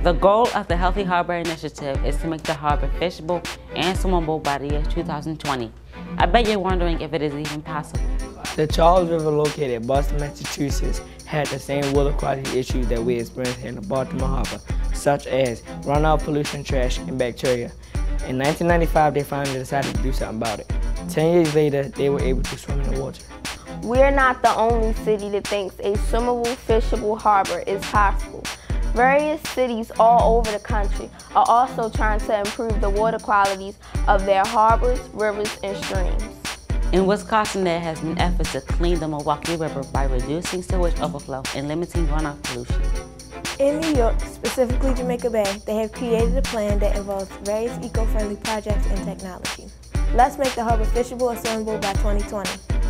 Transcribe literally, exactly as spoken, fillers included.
The goal of the Healthy Harbor Initiative is to make the harbor fishable and swimmable by the year two thousand twenty. I bet you're wondering if it is even possible. The Charles River, located in Boston, Massachusetts, had the same water quality issues that we experience here in the Baltimore Harbor, such as runoff, pollution, trash, and bacteria. In nineteen ninety-five, they finally decided to do something about it. Ten years later, they were able to swim in the water. We're not the only city that thinks a swimmable, fishable harbor is possible. Various cities all over the country are also trying to improve the water qualities of their harbors, rivers, and streams. In Wisconsin, there has been efforts to clean the Milwaukee River by reducing sewage overflow and limiting runoff pollution. In New York, specifically Jamaica Bay, they have created a plan that involves various eco-friendly projects and technology. Let's make the harbor fishable and swimmable by twenty twenty.